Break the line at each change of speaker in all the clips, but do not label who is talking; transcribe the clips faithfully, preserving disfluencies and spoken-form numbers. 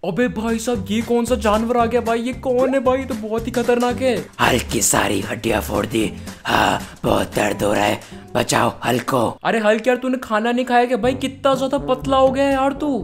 अबे भाई साहब ये कौन सा जानवर आ गया भाई, ये कौन है भाई, तो बहुत ही खतरनाक है।
हल्क की सारी हड्डियां फोड़ दी। हाँ बहुत दर्द हो रहा है, बचाओ हल्क को।
अरे हल्क यार तूने खाना नहीं खाया क्या भाई, कितना ज्यादा पतला हो गया है यार तू।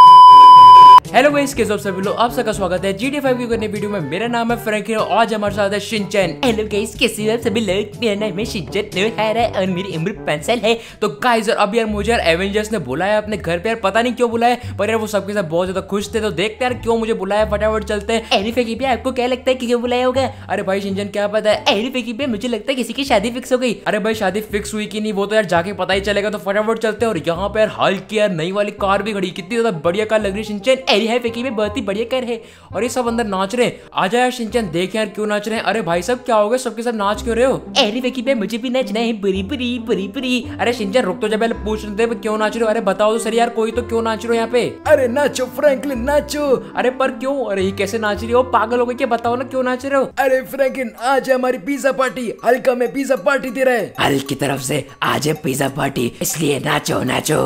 हेलो गाइस, कैसे हो सब लोग, आप सबका स्वागत है जी टी ए फाइव की करने वीडियो में। मेरा नाम है फ्रैंकी और आज हमारे साथ है शिनचैन।
हेलो गाइस, कैसे हो सभी लोग, मेरा नाम है शिनचैन और मेरी उम्र पाँच साल है।
तो गाइस यार अभी यार मुझे यार एवेंजर्स ने बुलाया अपने घर पे यार, पता नहीं क्यों बुलाया, पर यार वो सबके साथ बहुत ज्यादा खुश थे। तो देखते यार क्यों मुझे बुलाया, फटाफट चलते हैं।
अरे फेंकी पे आपको क्या लगता है कि क्यों बुलाया होगा?
अरे भाई शिनचैन क्या पता है।
अरे फेंकी पे मुझे लगता है किसी की शादी फिक्स हो गई।
अरे भाई शादी फिक्स हुई कि नहीं वो तो यार जाके पता ही चलेगा, तो फटाफट चलते हैं। और यहाँ पे यार हल्क की यार नई वाली कार भी खड़ी, कितनी ज्यादा बढ़िया कार लग रही है शिनचैन।
अरे है फेंकी पे बहुत ही बढ़िया कर है
और ये सब अंदर नाच रहे हैं। आजा यार शिनचैन देख यार क्यों नाच रहे हैं। अरे भाई साहब क्या हो गया, सबके साथ नाच क्यों रहे हो?
अरे फेंकी पे मुझे भी नाचना है, बुरी बुरी बुरी बुरी।
अरे शिनचैन रुक तो जा, पहले पूछ रहे थे क्यों नाच रहे हो। अरे बताओ तो सही यार, कोई तो क्यों नाच रहे हो यहाँ पे?
अरे नाचो फ्रैंकलिन नाचो।
अरे पर क्यों, अरे ये कैसे नाच रही हो, पागल हो गए क्या, बताओ ना क्यों नाच रहे हो?
अरे फ्रैंकलिन आज है हमारी पिज्जा पार्टी, हल्क में पिज्जा पार्टी दे रहे हैं। हल्क की तरफ से आज है पिज्जा पार्टी, इसलिए नाचो नाचो।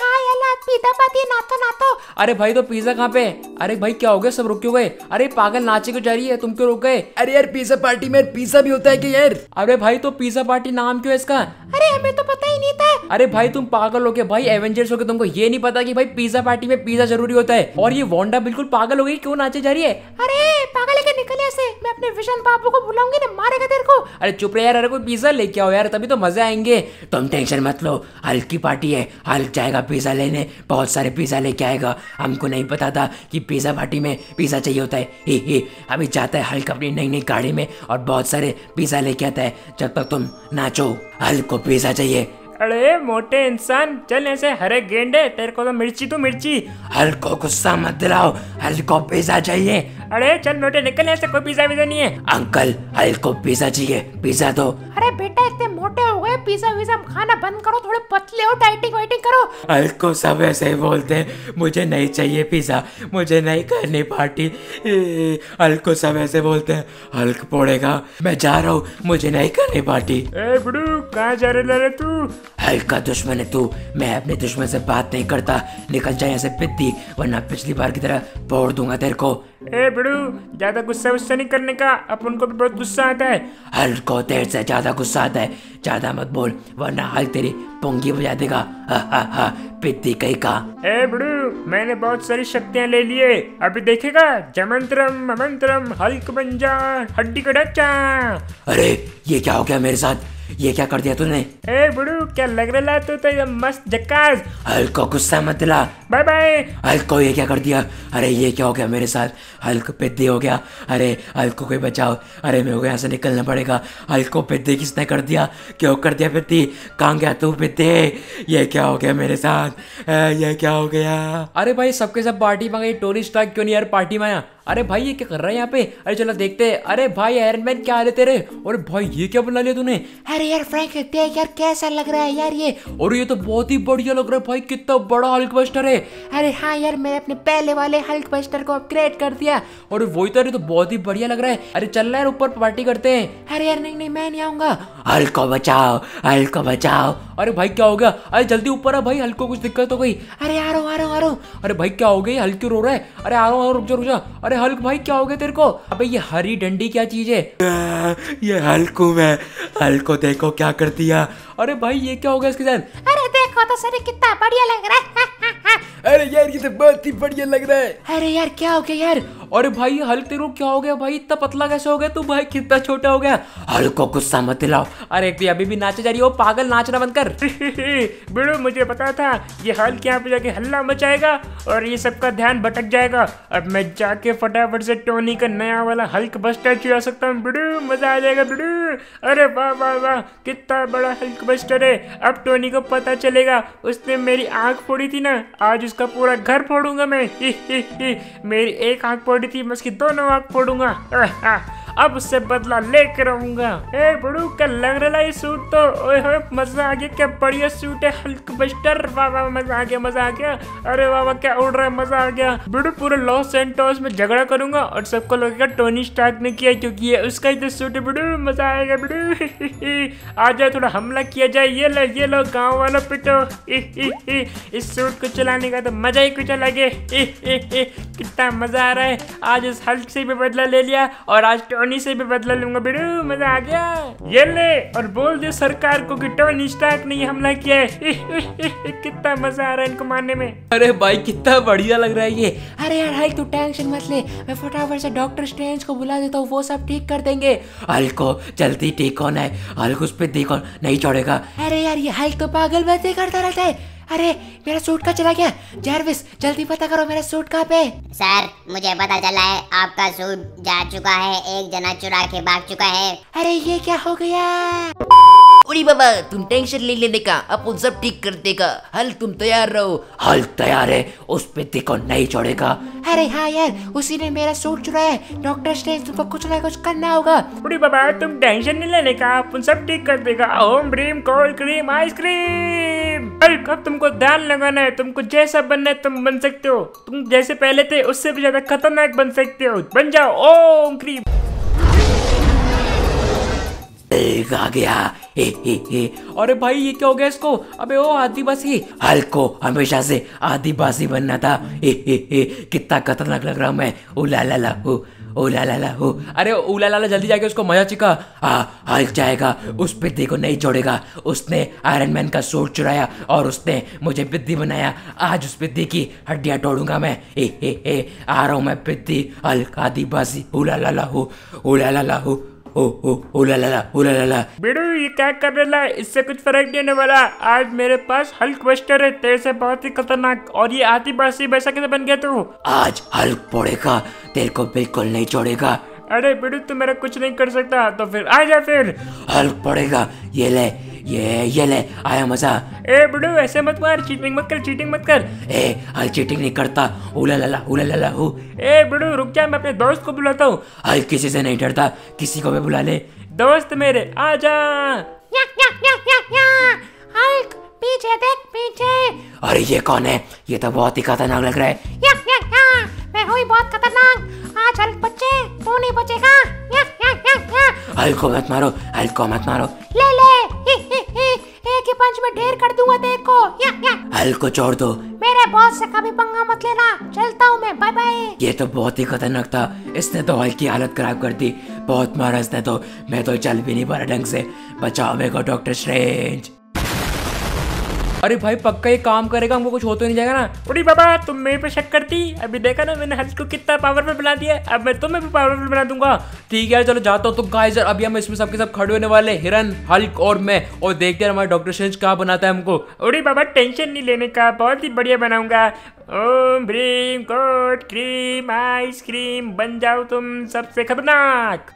पिज्जा पार्टी नाचो नाचो।
अरे भाई तो पिज्जा कहाँ पे? अरे भाई क्या हो गया, सब रुक क्यों गए? अरे पागल नाचे क्यों जा रही है, तुम क्यों रुक गए?
अरे यार पिज्जा पार्टी में पिज्जा भी होता है कि यार?
अरे भाई तो पिज्जा पार्टी नाम क्यों है इसका?
अरे हमें तो पता ही नहीं था।
अरे भाई तुम पागल हो गए भाई, एवेंजर्स हो गए, तुमको ये नहीं पता कि भाई पिज्जा पार्टी में पिज्जा जरूरी होता है। और ये वांडा बिल्कुल पागल हो गई, क्यों नाचे जा रही है?
अरे पागल है क्या, निकल यहाँ से, मैं अपने विशन बाबू को बुलाऊंगी ना, मारेगा तेरे को।
अरे चुप रहे यार, अरे कोई पिज्जा लेके आओ यार, तभी तो मजे आएंगे।
तुम टेंशन मत लो, हल्क की पार्टी है, हल्क जाएगा पिज्जा लेने, बहुत सारे पिज्जा लेके आएगा। हमको नहीं पता था कि पिज्जा पार्टी में पिज्जा चाहिए होता है। ही ही अभी जाता है हल्क अपनी नई नई गाड़ी में और बहुत सारे पिज्जा लेके आता है। जब तक तुम नाचो, हल्क को पिज्जा चाहिए।
अरे मोटे इंसान चल ऐसे, हरे गेंडे तेरे को तो मिर्ची तो मिर्ची।
हल्क को गुस्सा मत दिलाओ, हल्क को पिज्जा चाहिए।
अरे चल मोटे निकल ऐसे, कोई पिज्जा विज़ा नहीं है।
अंकल हल्क को पिज्जा चाहिए, पिज्जा दो।
अरे बेटा इतने मोटे हो गए, पिज्जा विज़ा खाना बंद करो, थोड़े पतले हो, डाइटिंग वाइटिंग करो।
हल्क को सब ऐसे ही बोलते हैं, मुझे नहीं चाहिए पिज्जा, मुझे नहीं करनी पार्टी। हल्क को सब ऐसे बोलते हैं, हल्क पोड़ेगा, मैं जा रहा हूँ, मुझे नहीं करनी पार्टी।
ए बुड़ू कहाँ जा रहे रे तू?
हल्क का दुश्मन है तू, मैं अपने दुश्मन से बात नहीं करता, निकल जाए यहाँ से पिद्दी, वरना पिछली बार की तरह फोड़ दूंगा तेरे को।
ए बुड़ू ज्यादा गुस्सा गुस्सा नहीं करने का, अपन को भी बहुत गुस्सा आता है।
हल्क को तेरे से ज्यादा गुस्सा आता है, ज्यादा मत बोल वरना हल्क तेरी पोंगी बजा देगा। हा हा हा पिद्दी कहीं का।
ए बुड़ू मैंने बहुत सारी शक्तियाँ ले लिए, अभी देखेगा, जमंत्रम ममंत्रम हल्क बन जा, हड्डी का ढच्चा।
अरे ये क्या हो गया मेरे साथ, ये क्या कर दिया तूने?
ए बुड़ू क्या लग रहा है तू तो एकदम मस्त झक्कास।
हल्क को गुस्सा मत दिला।
Bye bye.
हल्क को ये क्या कर दिया? अरे ये क्या हो गया मेरे साथ, हल्क पिद्दी हो गया। अरे हल्क को कोई बचाओ, अरे मेरे को यहाँ से निकलना पड़ेगा। हल्क को पिद्दी किसने कर दिया, क्यों कर दिया पिद्दी, कहाँ गया तू पिद्दी? ये क्या हो गया मेरे साथ, ये क्या हो गया?
अरे भाई सबके सब पार्टी में गई, टोनी स्टार्क क्यों नहीं यार पार्टी में आया? अरे भाई ये क्या कर रहा है यहाँ पे? अरे चलो देखते हैं। अरे भाई आयरन मैन क्या हाल है तेरे? अरे भाई ये क्या बना लिया तूने?
अरे यार फ्रैंक देख यार कैसा लग रहा है यार ये।
और ये तो बहुत ही बढ़िया लग रहा है भाई, कितना बड़ा हल्क बस्टर है।
अरे हाँ यार मैंने अपने पहले वाले हल्क बस्टर को अपग्रेड कर दिया।
और वही तो, तो बहुत ही बढ़िया लग रहा है। अरे चल रहा है ऊपर पार्टी करते हैं।
अरे यार नहीं नहीं मैं नहीं आऊंगा।
हल्क को बचाओ, हल्क को बचाओ।
अरे भाई क्या हो गया? अरे जल्दी ऊपर आ भाई, हल्क को कुछ दिक्कत हो गई।
अरे आ रहा हूँ आ रहा हूँ आ रहा हूँ।
अरे भाई क्या हो गई, हल्क क्यों रो रहा है? अरे आ रहा हूँ, रुक जा रुक जा। अरे हल्क भाई क्या हो गया तेरे को? अबे ये हरी डंडी क्या चीज है?
ये हल्क हूँ मैं, हल्क को देखो क्या कर दिया।
अरे भाई ये क्या हो गया इसके साथ?
अरे देखो तो सर कितना बढ़िया लग रहा है।
अरे यार ये तो बहुत ही बढ़िया लग रहा है।
अरे यार क्या हो गया यार?
अरे भाई हल्क तेरे को क्या हो गया भाई, इतना पतला कैसे हो गया तू भाई, कितना छोटा हो गया?
हल्क को गुस्सा मत दिलाओ।
अरे एक तो अभी भी नाचे जा रही हो, पागल नाचना बंद कर।
बुड़ू मुझे पता था ये हल्क यहाँ पे जाके हल्ला मचाएगा और ये सबका ध्यान भटक जाएगा। अब मैं जाके फटाफट से टोनी का नया वाला हल्क बस्टर चुरा सकता हूँ। बुड़ू मजा आ जाएगा बुड़ू। अरे वाह वाह वाह कितना बड़ा हल्क बस्टर है। अब टोनी को पता चलेगा उसने मेरी आंख फोड़ी थी ना, आज उसका पूरा घर फोड़ूंगा मैं। ही, ही, ही। मेरी एक आंख फोड़ी थी, मैं उसकी दोनों आंख फोड़ूंगा। अब उससे बदला लेकर आऊंगा। ए बड़ू क्या लग रहा है ये सूट तो, ओए होए मजा आ गया, क्या बढ़िया सूट है हल्क बस्टर, वाह वाह मजा आ गया मजा आ गया, अरे वाह वाह क्या उड़ रहा है मजा आ गया। बड़ू पूरे लॉस सैंटोस में झगड़ा करूंगा और सबको लगेगा टोनी स्टार्क ने किया क्योंकि ये उसका ही तो सूट है। बड़ू मजा आएगा बड़ू, आ जाए थोड़ा हमला किया जाए। ये लो ये लो गाँव वालों पिटो, इस सूट को चलाने का तो मजा ही कुछ अलग है। कितना मजा आ रहा है, आज इस हल्क से भी बदला ले लिया और आज टोनी से भी बदला लूंगा। बिड़ू मजा आ गया, ये ले और बोल दे सरकार को कि टोनी स्टार्क ने हमला किया है। कितना मजा आ रहा है इनको मारने में।
अरे भाई कितना बढ़िया लग रहा है ये।
अरे यार हल्क तू टेंशन मत ले, मैं फटाफट से डॉक्टर स्ट्रेंज को बुला देता हूँ, वो सब ठीक कर देंगे। हल्क को जल्दी ठीक होना है, हल्क उस पर देखो नहीं छोड़ेगा। अरे यार ये हल्क तो पागल बातें करता रहता है। अरे मेरा सूट कहाँ चला गया? जारविस जल्दी पता करो मेरा सूट कहाँ पे।
सर मुझे पता चला है आपका सूट जा चुका है, एक जना चुरा के भाग चुका है।
अरे ये क्या हो गया? उरी बाबा तुम टेंशन ले लेने का, अपन सब ठीक कर देगा। हल्क तुम तैयार रहो। हल्क तैयार है, उस पे देखो नहीं छोड़ेगा। अरे हाँ यार उसी ने मेरा सूट चुराया है, डॉक्टर स्ट्रेंज तुमको कुछ ना कुछ करना होगा।
उरी बाबा तुम टेंशन नहीं लेने का, अपन सब ठीक कर देगा। ओम ब्रीम कोल्ड क्रीम आइसक्रीम। हल्क अब तुमको ध्यान लगाना है, तुमको जैसा बनना है तुम बन सकते हो, तुम जैसे पहले थे उससे भी ज्यादा खतरनाक बन सकते हो, बन जाओ ओम क्रीम।
आ गया। हे हे हे।
अरे भाई ये क्या हो गया इसको? अबे ओ आदिवासी।
हल्क को हमेशा से आदिवासी बनना था। हे हे हे। कितना खतरनाक लग रहा हूँ मैं। ओ ला ला ला हो, ओ ला ला ला हो।
अरे उला लाला जल्दी जाके उसको मजा चिका।
हाँ हल्क जाएगा, उस बिद्दी को नहीं छोड़ेगा। उसने आयरन मैन का सूट चुराया और उसने मुझे बिद्दी बनाया। आज उस बिद्दी की हड्डियां तोड़ूंगा मैं। ए ए ए आ रहा हूँ मैं बिद्दी हल्क आदिवासी। उला ला ला हो, उला ला ला हो, ओ ओ ओला ला ला ओला ला ला।
बिड़ू ये क्या कर रहा है, इससे कुछ फर्क नहीं होने वाला। आज मेरे पास हल्क बस्टर है, तेरे से बहुत ही खतरनाक। और ये आदिवासी वैसा कैसे बन गया तू?
आज हल्क पड़ेगा, तेरे को बिल्कुल नहीं छोड़ेगा।
अरे बिड़ू तू मेरा कुछ नहीं कर सकता, तो फिर आ जा फिर।
हल्क पड़ेगा, ये ले ये ये ले, आया मजा।
ए बिड़ू ऐसे मत मार, चीटिंग मत कर, चीटिंग मत कर।
ए हल्क चीटिंग नहीं करता। ओला ला ला ओला ला ला हो।
ए बिड़ू रुक जा, मैं अपने दोस्त को बुलाता हूँ।
हल्क किसी से नहीं डरता, किसी को भी बुला ले।
दोस्त मेरे आ जा।
या, या, या, या, या। हल्क पीछे देख पीछे।
अरे ये कौन है? ये तो बहुत ही खतरनाक लग रहा है।
या, या, या। मैं हुई बहुत खतरनाक, आज हल्क बच्चे तू नहीं बचेगा। या, या, या, या।
हल्क को मत मारो, हल्क को मत मारो।
ले ले ही, ही, ही। एक ही पंच में ढेर कर दूंगा तेरे को। या, या।
हल्क को छोड़ दो।
मेरे बॉस से कभी पंगा मत लेना, चलता हूँ मैं, बाय बाय।
ये तो बहुत ही खतरनाक था, इसने तो हल्क की हालत खराब कर दी। बहुत मारा इसने तो, मैं तो चल भी नहीं पा रहा ढंग से। बचाओ मेरे को डॉक्टर स्ट्रेंज।
अरे भाई पक्का ये काम करेगा, हमको कुछ हो तो नहीं जाएगा ना?
उड़ी बाबा तुम मेरे पे शक करती, अभी देखा ना मैंने हल्क को कितना पावरफुल बना दिया, अब मैं तुम्हें भी पावरफुल बना दूंगा।
ठीक है यार चलो जाता हूँ। तो गाइस यार अभी हम इसमें सबके सब खड़े होने वाले, हिरन हल्क और मैं, और देखते हैं हमारा डॉक्टर स्ट्रेंज क्या बनाता है हमको।
उड़ी बाबा टेंशन नहीं लेने का, बहुत ही बढ़िया बनाऊंगा। ओम ब्रीम कोल्ड क्रीम आइसक्रीम, बन जाओ तुम सबसे खतरनाक।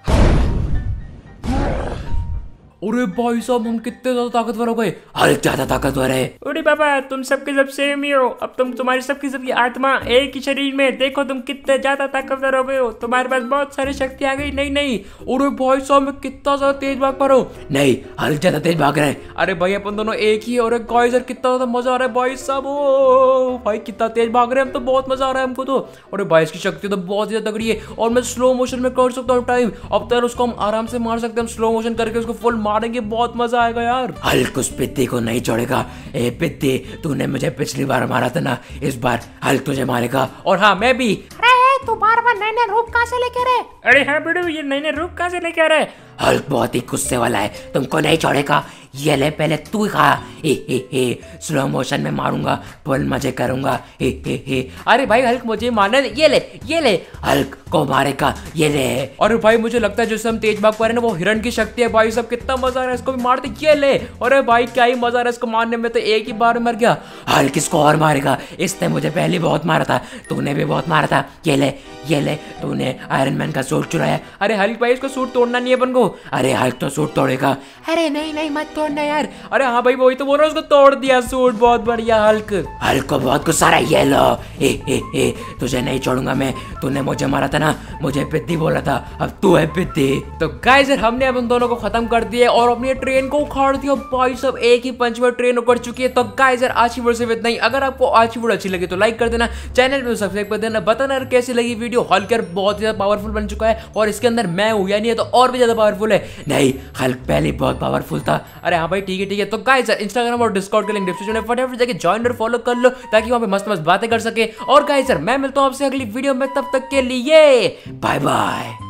अरे भाई साहब हम कितने ज्यादा ताकतवर हो गए।
हल्क ज्यादा ताकतवर है।
उड़ी बाबा तुम सबके सब सेम ही हो, अब तुम तुम्हारी सबकी सबकी आत्मा एक ही शरीर में, देखो तुम कितने ज्यादा ताकतवर हो गए हो, तुम्हारे पास बहुत सारी शक्ति आ गई। नहीं नहीं
अरे भाई साहब मैं कितना ज्यादा तेज भाग पा रहा हूँ।
नहीं हल्क ज्यादा तेज भाग रहा है।
अरे भाई अपन दोनों एक ही है। और गाइस यार कितना ज्यादा मजा आ रहा है भाई साहब। ओ भाई कितना तेज भाग रहे हैं हम, तो बहुत मजा आ रहा है हमको तो। और भाई इसकी शक्ति तो बहुत ज्यादा तगड़ी है, और मैं स्लो मोशन में कर सकता हूँ टाइम। अब तो यार उसको हम आराम से मार सकते हैं, हम स्लो मोशन करके उसको फुल मारेंगे, बहुत मजा आएगा यार।
हल्क उस पिद्दी को नहीं छोड़ेगा। ए पिद्दी तूने मुझे पिछली बार मारा था ना, इस बार हल्क तुझे मारेगा।
और हाँ मैं भी।
अरे तू बार बार नए नए रूप कहाँ से लेके रहे?
अरे हाँ बिड़ू ये नए नए रूप कहाँ से लेके आ रहा है?
हल्क बहुत ही गुस्से वाला है, तुमको नहीं छोड़ेगा। ये ले पहले तू ही खा। हे हे हे स्लो मोशन में मारूंगा, फुल मजे करूंगा। हे हे हे।
अरे भाई हल्क मुझे मारना है, ये ले ये ले।
हल्क को मारेगा, ये ले।
अरे भाई मुझे लगता है जैसे हम तेज भाग पा रहे हैं ना, वो हिरण की शक्ति है भाई सब। कितना मजा आ रहा है, इसको भी मारते, ये ले। अरे भाई क्या ही मजा आ रहा है इसको मारने में, तो एक ही बार में मर गया।
हल्क इसको और मारेगा, इसने मुझे पहले बहुत मारा था, तूने भी बहुत मारा था। ये ले ये ले, तूने आयरन मैन का सूट चुराया।
अरे हल्क भाई इसको सूट तोड़ना नहीं है अपन को।
अरे हल्क तो सूट तोड़ेगा।
अरे नहीं नहीं मत तोड़ना यार।
अरे हाँ भाई वही तो बोल रहा हूँ, उसको तोड़ दिया सूट, बहुत बढ़िया हल्क।
हल्क को बहुत गुस्सा आ रहा है। ये लो, ए ए ए तुझे नहीं छोड़ूंगा मैं, तूने मुझे मारा था ना, मुझे पिद्दी बोला था, अब तू है पिद्दी।
तो गाइस हमने अब उन दोनों को खत्म कर दिया और अपनी ट्रेन को उखाड़ दिया भाई सब, एक ही पंच में ट्रेन उखड़ चुकी है। तो गाइस आज की वीडियो से इतना ही। अगर आपको आज की वीडियो अच्छी लगी तो लाइक कर देना, चैनल को सब्सक्राइब कर देना, बताना कैसी लगी वीडियो। हल्क यार बहुत ही ज्यादा पावरफुल बन चुका है और इसके अंदर मैं हूँ, यानी है तो और भी ज्यादा पावरफुल है।
नहीं, हल्क पहले बहुत पावरफुल था।
अरे हाँ भाई ठीक है ठीक है। तो गाइस इंस्टाग्राम और डिस्कॉर्ड का लिंक डिस्क्रिप्शन में, फटाफट जाके ज्वाइन और फॉलो कर लो ताकि वहां पे मस्त मस्त बातें कर सके। और गाइस मैं मिलता हूं आपसे अगली वीडियो में, तब तक के लिए बाय बाय।